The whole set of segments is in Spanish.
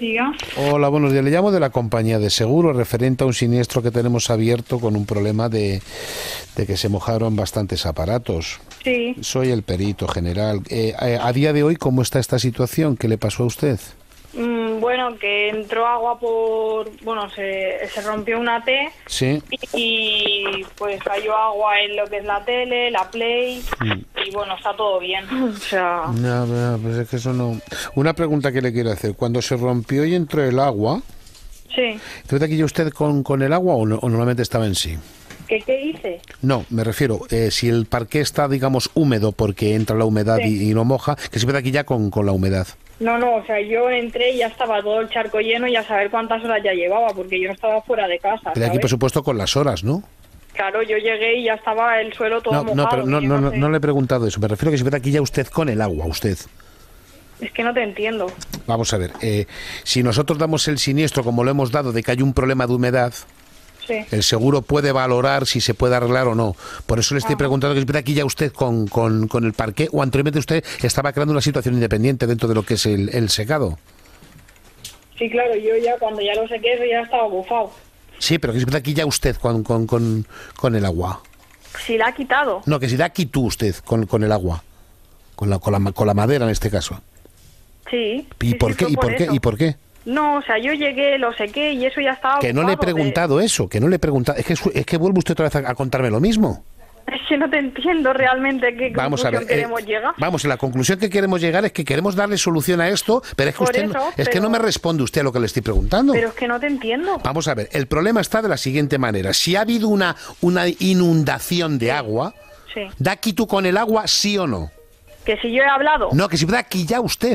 Diga. Hola, buenos días. Le llamo de la compañía de seguro referente a un siniestro que tenemos abierto con un problema de que se mojaron bastantes aparatos. Sí. Soy el perito general. A día de hoy, ¿cómo está esta situación? ¿Qué le pasó a usted? Bueno, que entró agua bueno, se rompió una T. Sí. Y pues cayó agua en lo que es la tele, la Play. Y bueno, está todo bien. O sea... No, pues es que eso no... Una pregunta que le quiero hacer. Cuando se rompió y entró el agua... Sí. ¿Trata aquí usted con el agua o normalmente estaba en sí? ¿Qué hice? No, me refiero, si el parqué está, digamos, húmedo porque entra la humedad y no moja, que se ve aquí ya con la humedad. No, o sea, yo entré y ya estaba todo el charco lleno y a saber cuántas horas ya llevaba, porque yo no estaba fuera de casa, Pero aquí, por supuesto, con las horas, ¿no? Claro, yo llegué y ya estaba el suelo todo mojado. No, pero no le he preguntado eso. Me refiero a que se ve aquí ya usted con el agua, usted. Es que no te entiendo. Vamos a ver, si nosotros damos el siniestro, como lo hemos dado, de que hay un problema de humedad... Sí. El seguro puede valorar si se puede arreglar o no. Por eso le estoy preguntando que aquí ya usted con el parqué o anteriormente usted estaba creando una situación independiente dentro de lo que es el secado. Sí, claro, yo ya cuando ya lo sequé eso ya estaba bufado. Sí, pero que se aquí ya usted con el agua. Si la ha quitado. No, que si da aquí tú usted con el agua. Con la madera en este caso. Sí. ¿Y por qué? ¿Y por qué? No, o sea, yo llegué, lo sequé y eso ya estaba... Que no le he preguntado eso, que no le he preguntado... Es que vuelve usted otra vez a contarme lo mismo. Es que no te entiendo realmente qué conclusión queremos llegar. Vamos, la conclusión que queremos llegar es que queremos darle solución a esto, pero es que usted no me responde usted a lo que le estoy preguntando. Pero es que no te entiendo. Vamos a ver, el problema está de la siguiente manera. Si ha habido una inundación de agua, ¿da aquí tú con el agua, sí o no? ¿Que si yo he hablado? No, que si da aquí ya usted.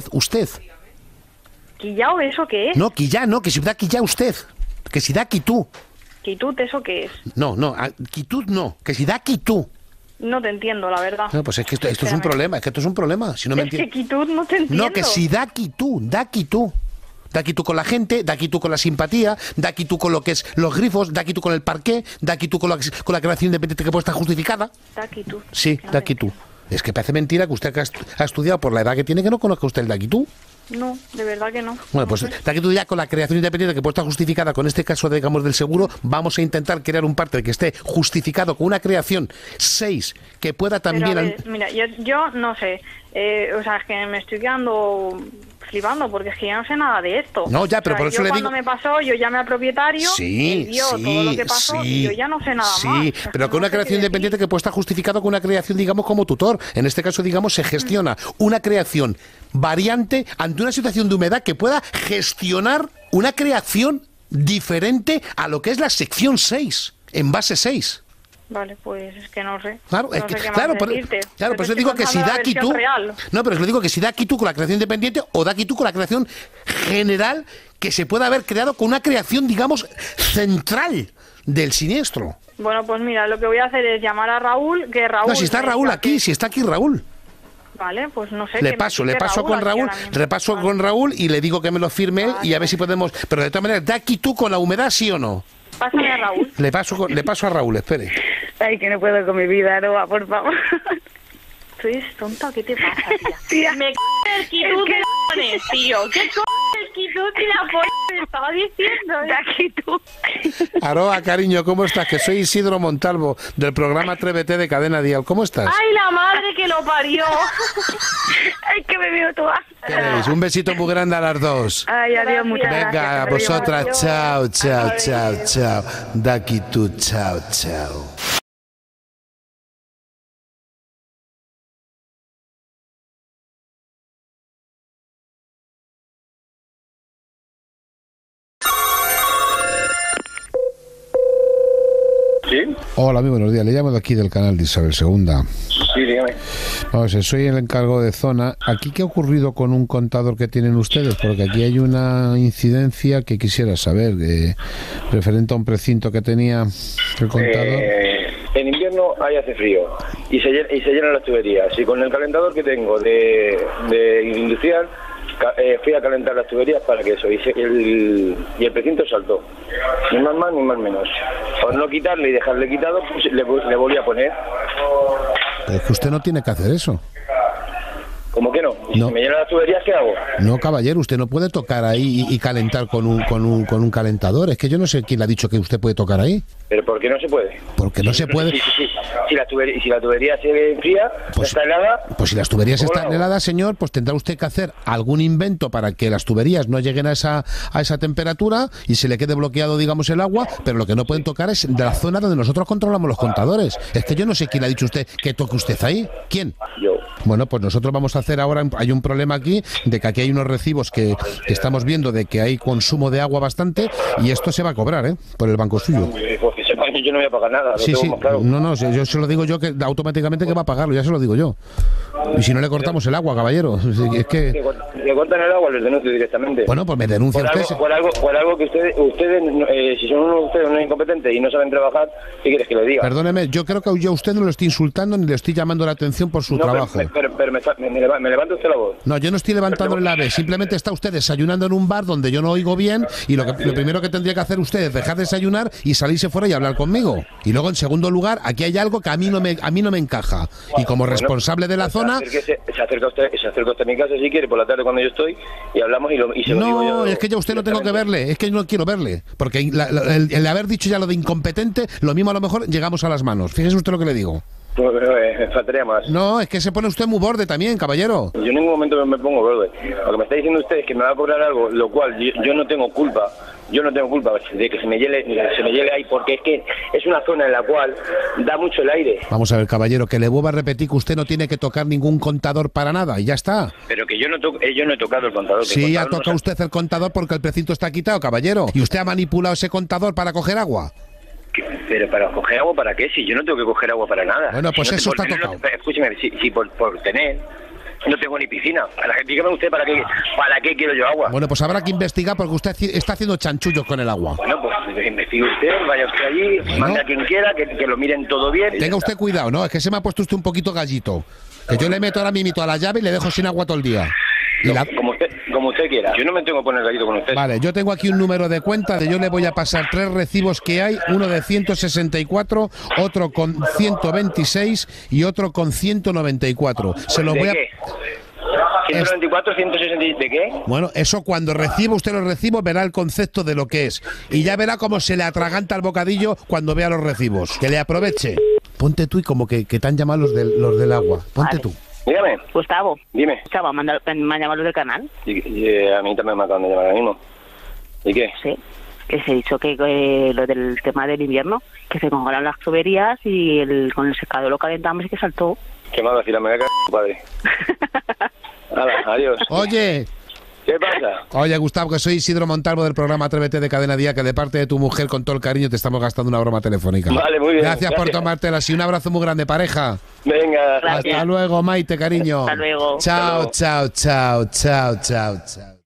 ¿Quillao eso qué es? No, quillá, no, que si da aquí ya usted. Que si da aquí tú. ¿Quitut eso qué es? No, quitud no, que si da aquí tú. No te entiendo, la verdad. No, pues es que esto es un problema, Si no me que quitud no te entiendo. No, que si da aquí tú. Da aquí tú con la gente, da aquí tú con la simpatía, da aquí tú con lo que es los grifos, da aquí tú con el parqué, da aquí tú con la creación independiente que puede estar justificada. Da aquí tú. Sí, da aquí tú. Es que parece mentira que usted que ha estudiado por la edad que tiene que no conozca usted el da aquí tú. No, de verdad que no. Bueno, pues de aquí tú ya con la creación independiente que puede estar justificada con este caso, digamos, del seguro, vamos a intentar crear un parte que esté justificado con una creación 6 que pueda también... Pero a ver, mira, yo no sé, o sea, es que me estoy quedando flipando porque es que yo no sé nada de esto. No, ya, pero por eso le digo... Cuando me pasó, yo llamé al propietario, él vio todo lo que pasó y yo ya no sé nada más. Sí, pero con una creación independiente que puede estar justificado con una creación, digamos, como tutor. En este caso, digamos, se gestiona una creación variante ante una situación de humedad que pueda gestionar una creación diferente a lo que es la sección 6, en base 6. Vale, pues es que no sé. Claro, no sé qué más decirte. Claro, pues yo digo que si da aquí tú... No, pero le digo que si da aquí tú con la creación independiente o da aquí tú con la creación general que se pueda haber creado con una creación, digamos, central del siniestro. Bueno, pues mira, lo que voy a hacer es llamar a Raúl, que Raúl... No, si está Raúl aquí, si está aquí Raúl. Vale, pues no sé. Le paso con Raúl, repaso con Raúl y le digo que me lo firme él y a ver si podemos... Pero de todas maneras, ¿da aquí tú con la humedad, sí o no? Pásame a Raúl. Le paso a Raúl, espere. Ay, que no puedo con mi vida, Aroa, por favor. ¿Tú eres tonta o qué te pasa, tía? Me c*** el quitud de la pones, tío. ¿Qué c*** el quitud de la pones? Me estaba diciendo. De aquí tú. Aroa, cariño, ¿cómo estás? Que soy Isidro Montalvo, del programa Atrévete de Cadena Dial. ¿Cómo estás? ¡Ay, la madre que lo parió! ¡Ay, que me veo toda! Un besito muy grande a las dos. Ay, adiós, muchas gracias. Venga, a vosotras, chao, chao, chao, chao. Da aquí tú, chao, chao. ¿Sí? Hola, muy buenos días. Le llamo de aquí del canal de Isabel II. Sí, dígame. Vamos a ver, soy el encargado de zona. ¿Aquí qué ha ocurrido con un contador que tienen ustedes? Porque aquí hay una incidencia que quisiera saber, referente a un precinto que tenía el contador. En invierno ahí hace frío y se llenan las tuberías. Y con el calentador que tengo de industrial, fui a calentar las tuberías para que eso, y el precinto saltó. Ni más ni más menos. Por no quitarle y dejarle quitado, pues le volví a poner. Es que usted no tiene que hacer eso. ¿Cómo ¿Cómo que no? ¿Y No. si me llenan las tuberías, qué hago? No, caballero, usted no puede tocar ahí y calentar con un calentador. Es que yo no sé quién le ha dicho que usted puede tocar ahí. ¿Pero por qué no se puede? Porque no se puede. Si la tubería se enfría, Pues- está helada... Pues si las tuberías ¿Cómo lo están hago? heladas, señor, pues tendrá usted que hacer algún invento para que las tuberías no lleguen a esa temperatura y se le quede bloqueado, digamos, el agua, pero lo que no pueden tocar es de la zona donde nosotros controlamos los contadores. Es que yo no sé quién le ha dicho usted que toque usted ahí. ¿Quién? Yo. Bueno, pues nosotros vamos a hacer ahora, hay un problema aquí, de que aquí hay unos recibos que estamos viendo de que hay consumo de agua bastante y esto se va a cobrar, ¿eh? Por el banco suyo. Pues que sepan que yo no voy a pagar nada, lo Sí, tengo sí, más claro. no, yo se lo digo yo que automáticamente que va a pagarlo, ya se lo digo yo. Y si no le cortamos el agua, caballero, es que... Le cortan el agua, les denuncio directamente. Bueno, pues me denuncia usted. Por algo que ustedes si son uno de ustedes unos incompetentes y no saben trabajar, ¿qué quieres que le diga? Perdóneme, yo creo que yo a usted no lo estoy insultando ni le estoy llamando la atención por su No, trabajo. pero me levanta usted la voz. No, yo no estoy levantándole la vez, simplemente está usted desayunando en un bar donde yo no oigo bien y lo primero que tendría que hacer usted es dejar de desayunar y salirse fuera y hablar conmigo. Y luego, en segundo lugar, aquí hay algo que a mí no me encaja. Y como responsable de la zona... Se acerca usted a mi casa si quiere por la tarde cuando yo estoy y hablamos y se lo digo yo. No, es que yo a usted no tengo que verle, es que yo no quiero verle. Porque el haber dicho ya lo de incompetente, lo mismo a lo mejor llegamos a las manos. Fíjese usted lo que le digo. Pues, faltaría más. No, es que se pone usted muy borde también, caballero. Yo en ningún momento me pongo verde. Lo que me está diciendo usted es que me va a cobrar algo, lo cual yo no tengo culpa. Yo no tengo culpa de que se me hiele ahí, porque es que es una zona en la cual da mucho el aire. Vamos a ver, caballero, que le vuelva a repetir que usted no tiene que tocar ningún contador para nada y ya está. Pero que yo no he tocado el contador. que el Sí, ha contador no tocado sabe- usted el contador porque el precinto está quitado, caballero. Y usted ha manipulado ese contador para coger agua. Pero para coger agua, ¿para qué? Si yo no tengo que coger agua para nada. Bueno, pues Si no eso por está tener, tocado. Escúcheme, si por tener no tengo ni piscina. Dígame usted para qué quiero yo agua. Bueno, pues habrá que investigar porque usted está haciendo chanchullos con el agua. Bueno, pues investigue usted, vaya usted allí, Bueno. mande a quien quiera, que lo miren todo bien. y ya Tenga está. usted cuidado, ¿no? Es que se me ha puesto usted un poquito gallito. Que yo le meto ahora mismo a la llave y le dejo sin agua todo el día. Y la- Como usted quiera. Yo no me tengo que poner gallito con usted. Vale, yo tengo aquí un número de cuenta de yo le voy a pasar 3 recibos que hay, uno de 164, otro con 126 y otro con 194. Se los ¿De voy a... qué? 194, 160, ¿de qué? Bueno, eso cuando reciba usted los recibos verá el concepto de lo que es. Y ya verá cómo se le atraganta el bocadillo cuando vea los recibos. Que le aproveche. Ponte tú y como que te han llamado los del agua. Ponte Vale. tú. Dígame, Gustavo. dime. Gustavo, me han llamado los del canal. Y a mí también me acaban de llamar ahora mismo. ¿Y qué? Sí. Que se ha dicho que lo del tema del invierno, que se congelan las tuberías y con el secador lo calentamos y que saltó. ¿Qué más decir? Me voy a cagar, padre. Nada, adiós. Oye, ¿Qué pasa? oye Gustavo, que soy Isidro Montalvo del programa Atrévete de Cadena Día, que de parte de tu mujer con todo el cariño te estamos gastando una broma telefónica. Vale, muy bien. Gracias por tomártela y un abrazo muy grande, pareja. Venga. Gracias. Hasta luego, Maite, cariño. Hasta luego. Chao, Hasta chao, chao, chao, chao, chao.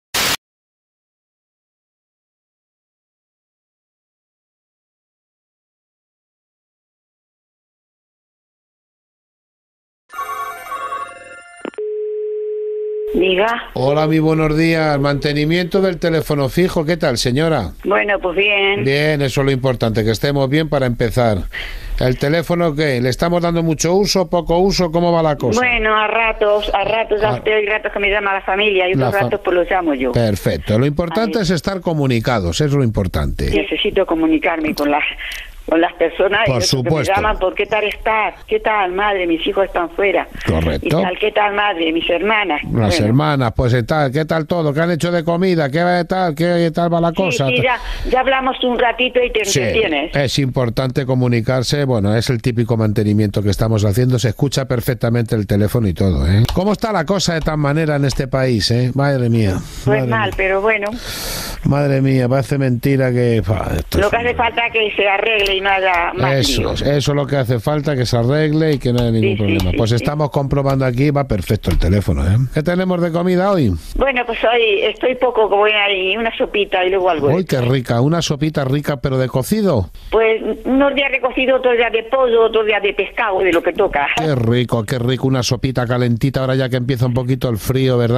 Diga. Hola, muy buenos días. Mantenimiento del teléfono fijo, ¿qué tal, señora? Bueno, pues bien. Bien, eso es lo importante, que estemos bien para empezar. ¿El teléfono qué? ¿Le estamos dando mucho uso, poco uso? ¿Cómo va la cosa? Bueno, a ratos hay ratos que me llama la familia y otros ratos pues los llamo yo. Perfecto. Lo importante Ahí. es estar comunicados, es lo importante. Necesito comunicarme con las personas Por y otros que me supuesto. llaman por qué tal estás, qué tal madre, mis hijos están fuera. Correcto. Y tal, qué tal madre, mis hermanas. Las Bueno, hermanas, pues ¿qué tal todo? ¿Qué han hecho de comida? ¿Qué tal va la sí, cosa? sí, ya hablamos un ratito y te Sí, entretienes. es importante comunicarse, bueno, es el típico mantenimiento que estamos haciendo, se escucha perfectamente el teléfono y todo, ¿eh? ¿Cómo está la cosa de tal manera en este país, eh? Madre mía. Pues madre mal, mía. pero bueno, Madre mía, parece mentira que... esto lo es que hace falta es que se arregle y no haya más lío. eso es lo que hace falta, que se arregle y que no haya ningún Sí, sí, problema. sí, Pues sí. estamos comprobando aquí, va perfecto el teléfono, ¿eh? ¿Qué tenemos de comida hoy? Bueno, pues hoy estoy poco como ahí, una sopita y luego algo. Uy, qué rica, una sopita rica, pero de cocido. Pues unos días de cocido, otros días de pollo, otros días de pescado, de lo que toca. Qué rico, una sopita calentita ahora ya que empieza un poquito el frío, ¿verdad?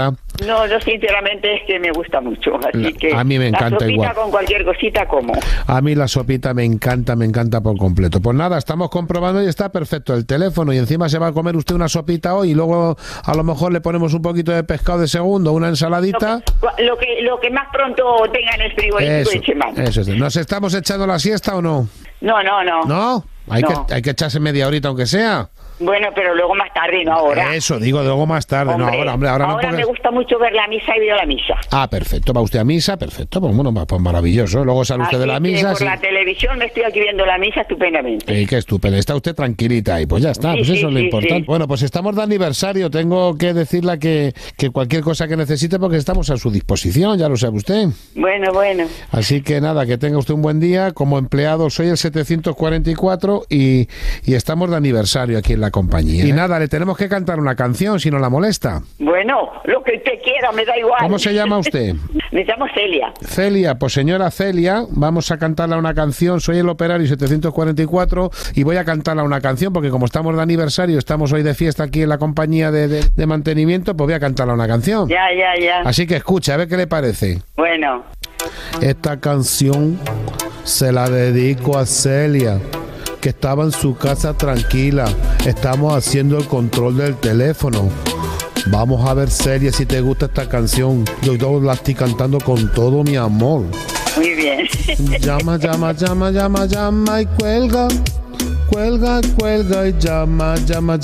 No, yo sinceramente es que me gusta mucho, así que a mí me encanta la sopita igual. con cualquier cosita como. A mí la sopita me encanta por completo. Pues nada, estamos comprobando y está perfecto el teléfono y encima se va a comer usted una sopita hoy y luego a lo mejor le ponemos un poquito de pescado de segundo, una ensaladita. Lo que más pronto tenga en el frigorífico de semana. Eso es. ¿Nos estamos echando la siesta o no? No. ¿No? Hay que echarse media horita aunque sea. Bueno, pero luego más tarde, no ahora. Eso, digo, luego más tarde. Hombre, no, ahora no me gusta mucho ver la misa y veo la misa. Ah, perfecto. ¿Va usted a misa? Perfecto. Pues bueno, pues maravilloso. Luego sale usted de la misa. Por la televisión me estoy aquí viendo la misa estupendamente. Qué estupendo. Está usted tranquilita y pues ya está. Pues eso es lo importante. Sí. Bueno, pues estamos de aniversario. Tengo que decirle que cualquier cosa que necesite porque estamos a su disposición, ya lo sabe usted. Bueno. Así que nada, que tenga usted un buen día. Como empleado soy el 744 y estamos de aniversario aquí en la compañía. Y nada, le tenemos que cantar una canción si no la molesta. Bueno, lo que usted quiera, me da igual. ¿Cómo se llama usted? Me llamo Celia. Celia, pues señora Celia, vamos a cantarle una canción. Soy el operario 744 y voy a cantarle una canción porque como estamos de aniversario, estamos hoy de fiesta aquí en la compañía de mantenimiento, pues voy a cantarle una canción. Ya. Así que escucha, a ver qué le parece. Bueno. Esta canción se la dedico a Celia, que estaba en su casa tranquila. Estamos haciendo el control del teléfono. Vamos a ver, Celia, si te gusta esta canción. Yo la estoy cantando con todo mi amor. Muy bien. Llama y cuelga. Cuelga y llama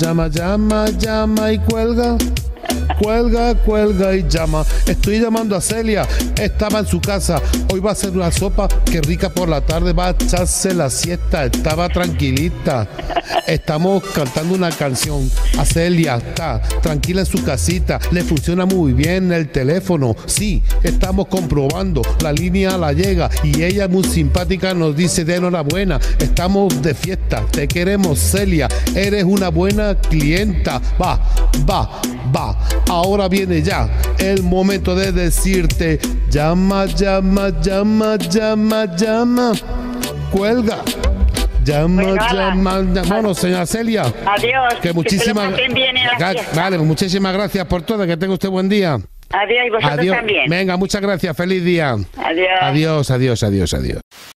y cuelga. Cuelga y llama. Estoy llamando a Celia. Estaba en su casa. Hoy va a hacer una sopa que rica por la tarde. Va a echarse la siesta. Estaba tranquilita. Estamos cantando una canción. A Celia está tranquila en su casita. Le funciona muy bien el teléfono. Sí, estamos comprobando. La línea la llega y ella muy simpática nos dice de enhorabuena. Estamos de fiesta. Te queremos, Celia. Eres una buena clienta. Va. Ahora viene ya el momento de decirte llama. Cuelga. Llama. Bueno, señora Celia. Adiós. Que muchísimas muchísimas gracias por todo. Que tenga usted buen día. Adiós y vosotros también. Venga, muchas gracias. Feliz día. Adiós. Adiós.